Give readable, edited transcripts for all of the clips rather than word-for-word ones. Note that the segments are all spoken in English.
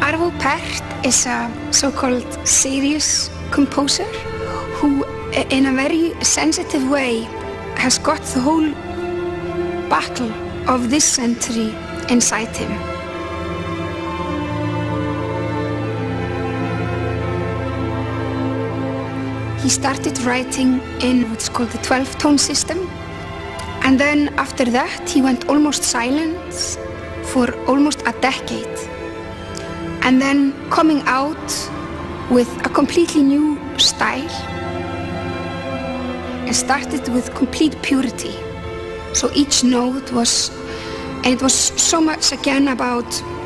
Arvo Pärt is a so-called serious composer who, in a very sensitive way, has got the whole battle of this century inside him. He started writing in what's called the 12-tone system, and then after that he went almost silent for almost a decade, and then coming out with a completely new style. It started with complete purity. So each note was, and it was so much again about,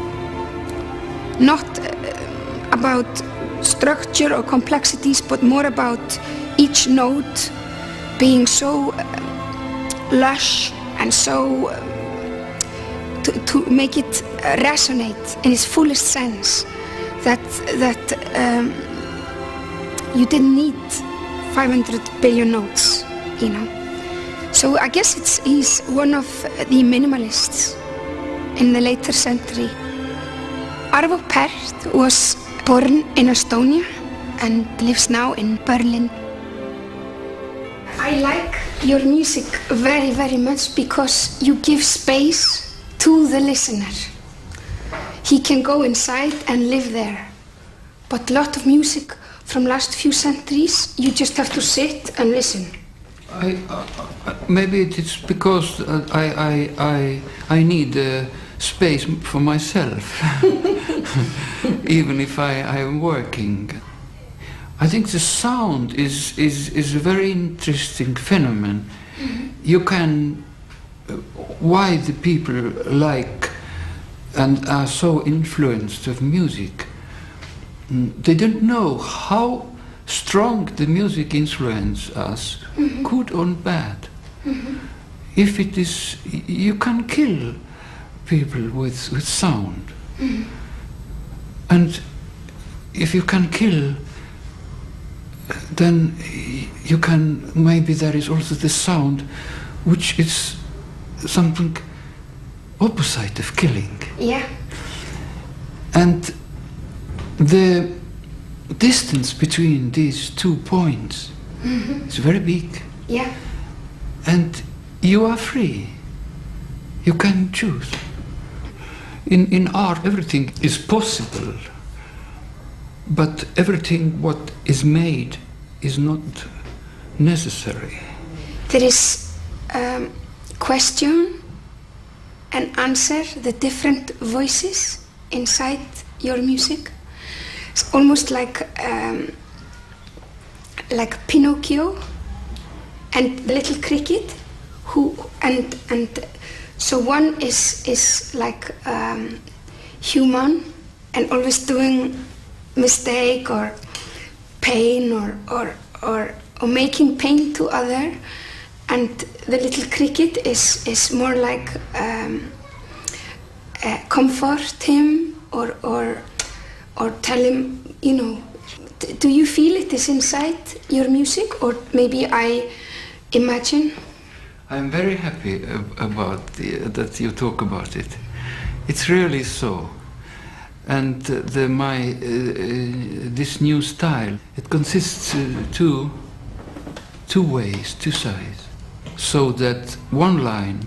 not about structure or complexities, but more about each note being so lush and so to make it resonate in its fullest sense, that you didn't need 500 billion notes, you know. So I guess he's one of the minimalists in the later century. Arvo Pärt was born in Estonia and lives now in Berlin. I like your music very, very much because you give space to the listener. He can go inside and live there. But a lot of music from last few centuries, you just have to sit and listen. Maybe it's because I need space for myself, even if I am working. I think the sound is a very interesting phenomenon. Mm-hmm. You can, why the people like and are so influenced of music, they don't know how strong the music influences us, mm-hmm. good or bad. Mm-hmm. If it is, you can kill people with sound. Mm-hmm. And if you can kill, then you can, maybe there is also the sound which is something opposite of killing. Yeah. And the distance between these 2 points, mm-hmm. is very big. Yeah. And you are free. You can choose. In art, everything is possible, but everything what is made is not necessary. There is question and answer, the different voices inside your music. It's almost like Pinocchio and the little cricket, and so one is like human and always doing mistake or pain or making pain to other, and the little cricket is more like comfort him or tell him, you know. Do you feel it is inside your music, or maybe I imagine? I'm very happy about that you talk about it. It's really so. And this new style, it consists two ways, two sides. So that one line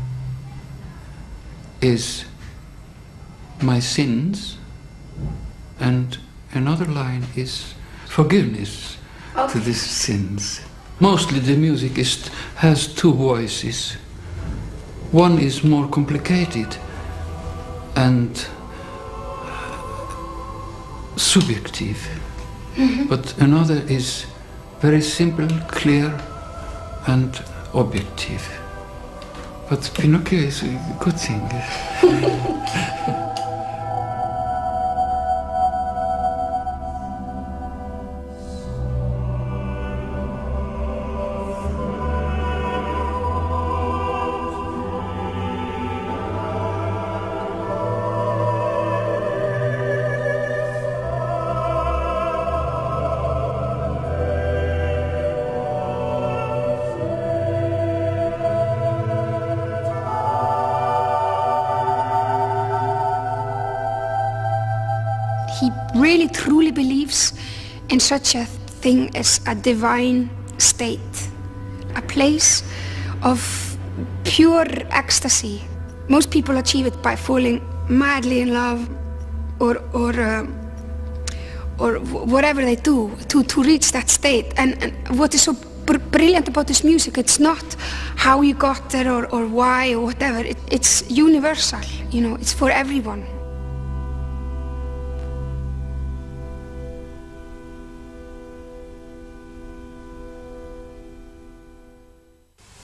is my sins, and another line is forgiveness to these sins. Mostly the music has two voices. One is more complicated and subjective, mm-hmm. but another is very simple, clear and objective. But Pinocchio is a good thing. he really truly believes in such a thing as a divine state, a place of pure ecstasy. Most people achieve it by falling madly in love or whatever they do to reach that state. And what is so brilliant about this music, it's not how you got there or why or whatever. It's universal, you know, it's for everyone.